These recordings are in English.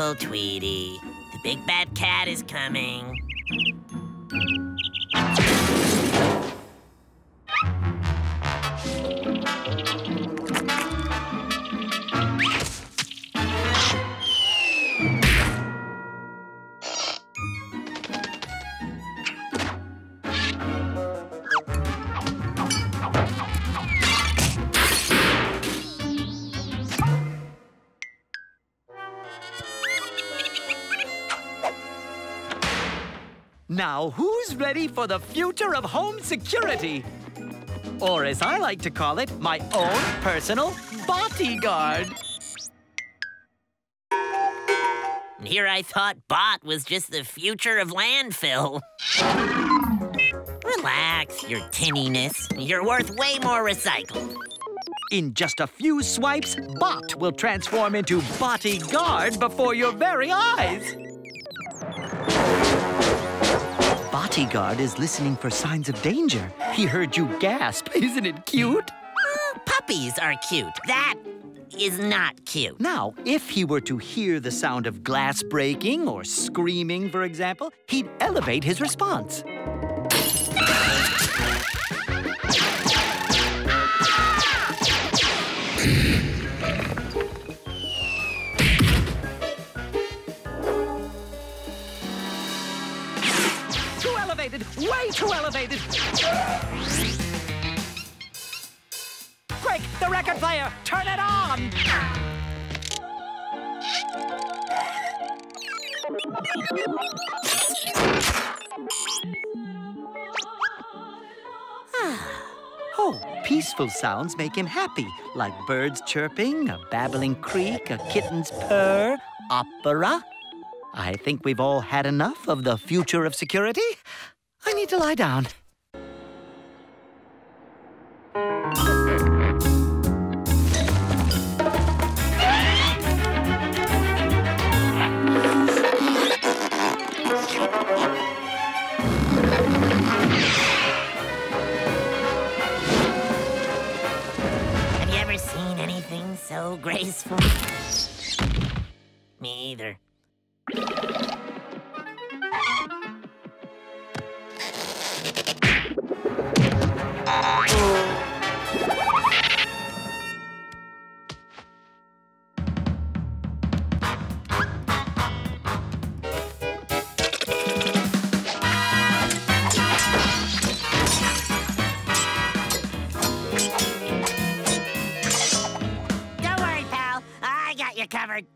careful, Tweety. The big bad cat is coming. Now, who's ready for the future of home security? Or as I like to call it, my own personal bodyguard. Here I thought bot was just the future of landfill. Relax, your tinniness. You're worth way more recycled. In just a few swipes, Bot will transform into bodyguard before your very eyes. Bodyguard is listening for signs of danger. He heard you gasp. Isn't it cute? Puppies are cute. That is not cute. Now, if he were to hear the sound of glass breaking or screaming, for example, he'd elevate his response. Too elevated! Way too elevated! Quick, the record player! Turn it on! Oh, peaceful sounds make him happy, like birds chirping, a babbling creek, a kitten's purr, opera. I think we've all had enough of the future of security. I need to lie down. Have you ever seen anything so graceful? Me either. Don't worry, pal. I got you covered.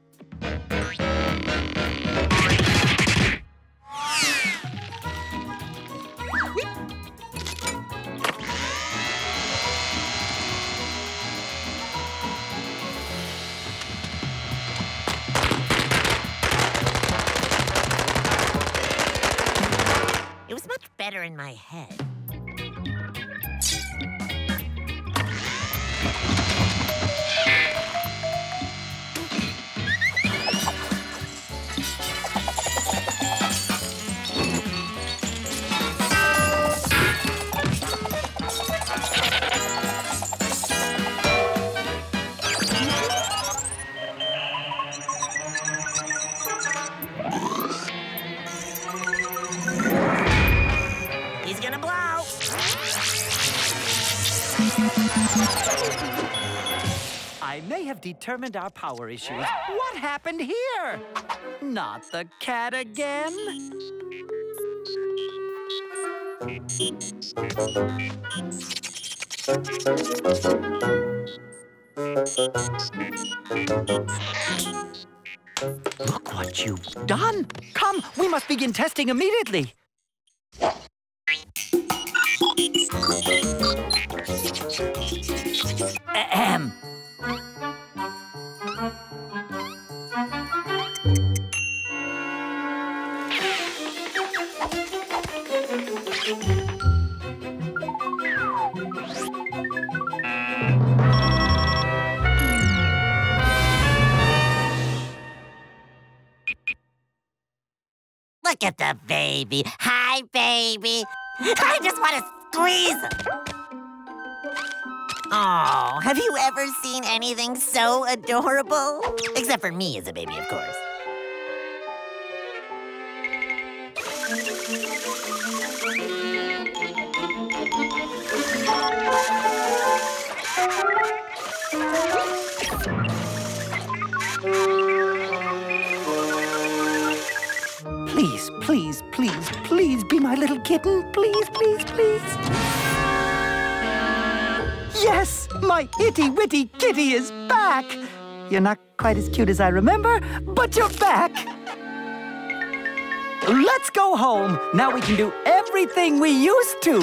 It was much better in my head. He's gonna blow. I may have determined our power issues. What happened here? Not the cat again? Look what you've done. Come, we must begin testing immediately. Ahem. Look at the baby. Hi, baby. I just want to squeeze him. Oh, have you ever seen anything so adorable? Except for me as a baby, of course. Please, please, please, please be my little kitten. Please, please, please. Yes, my itty-witty kitty is back. You're not quite as cute as I remember, but you're back. Let's go home. Now we can do everything we used to.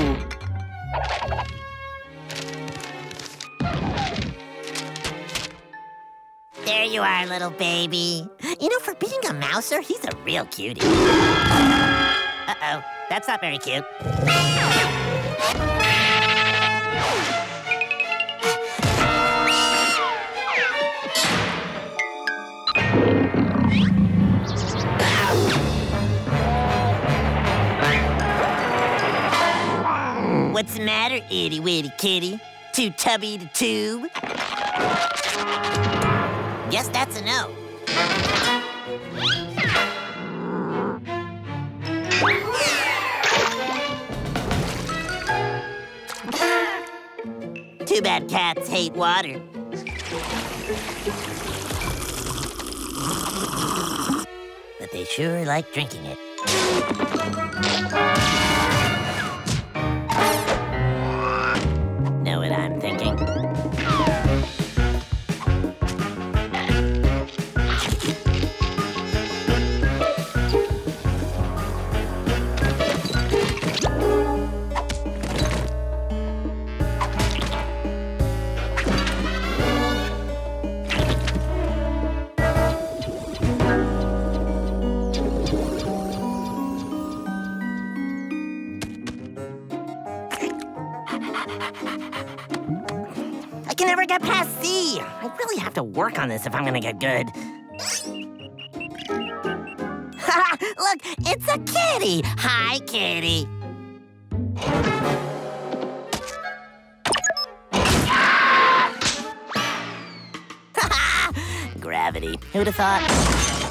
There you are, little baby. You know, for being a mouser, he's a real cutie. Uh-oh, that's not very cute. What's the matter, itty-witty kitty? Too tubby to tube? Guess that's a no. Too bad cats hate water. But they sure like drinking it. Know what I'm thinking? I can never get past C. I really have to work on this if I'm gonna get good. Look, it's a kitty. Hi, kitty. Gravity. Who'd have thought?